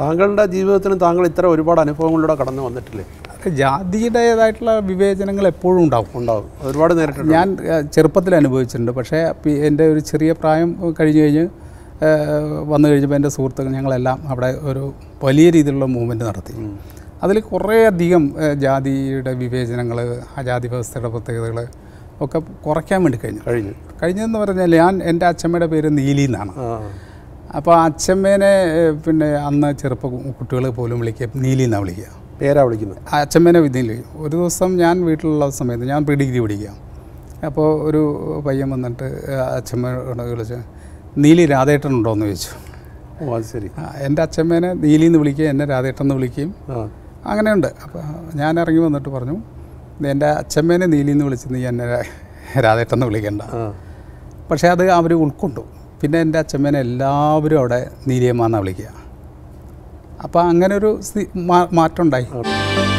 താങ്കളുടെ ജീവിതത്തിലും താങ്കൾ ഇത്ര ഒരുപാട് അനുഭവങ്ങളിലൂടെ കടന്നു വന്നിട്ടില്ലേ? ജാതിയുടേതായിട്ടുള്ള വിവേചനങ്ങൾ എപ്പോഴും ഉണ്ടാവും. ഒരുപാട് നേരിട്ടുണ്ട്. ഞാൻ ചെറുപ്പത്തിൽ അനുഭവിച്ചിട്ടുണ്ട്. പക്ഷേ എൻ്റെ ഒരു ചെറിയ പ്രായം കഴിഞ്ഞ് വന്നു കഴിഞ്ഞപ്പോൾ എൻ്റെ സുഹൃത്തുക്കൾ ഞങ്ങളെല്ലാം അവിടെ ഒരു വലിയ രീതിയിലുള്ള മൂവ്മെൻറ്റ് നടത്തി. അതിൽ കുറേയധികം ജാതിയുടെ വിവേചനങ്ങൾ, ആ ജാതി വ്യവസ്ഥയുടെ പ്രത്യേകതകൾ ഒക്കെ കുറയ്ക്കാൻ വേണ്ടി കഴിഞ്ഞെന്ന് പറഞ്ഞാൽ എൻ്റെ അച്ഛമ്മയുടെ പേര് നീലി എന്നാണ്. അപ്പോൾ അച്ഛമ്മേനെ പിന്നെ അന്ന് കുട്ടികൾ പോലും വിളിക്കുക നീലി എന്നാണ് വിളിക്കുക, പേരാ വിളിക്കുന്നത്. അച്ഛമ്മേനെ നീലി. ഒരു ദിവസം ഞാൻ വീട്ടിലുള്ള സമയത്ത് ഞാൻ പ്രീ ഡിഗ്രി പഠിക്കുക. അപ്പോൾ ഒരു പയ്യൻ വന്നിട്ട് അച്ഛമ്മയോട് വിളിച്ച് നീലി രാധേട്ടനുണ്ടോ എന്ന് ചോദിച്ചു. അത് ശരി. എൻ്റെ അച്ഛമ്മേനെ നീലി എന്ന് വിളിക്കുകയും എന്നെ രാധേട്ടൻ എന്ന് വിളിക്കുകയും അങ്ങനെയുണ്ട്. അപ്പോൾ ഞാൻ ഇറങ്ങി വന്നിട്ട് പറഞ്ഞു, എൻ്റെ അച്ഛമ്മേനെ നീലി എന്ന് വിളിച്ച് നീ എന്നെ രാധേട്ടൻ എന്ന് വിളിക്കണ്ട. പക്ഷേ അത് അവർ ഉൾക്കൊണ്ടു. പിന്നെ എൻ്റെ അച്ഛമ്മേനെ എല്ലാവരും അവിടെ നീലിയമ്മ എന്നാണ് വിളിക്കുക. അപ്പോൾ അങ്ങനെ ഒരു മാറ്റം ഉണ്ടായി.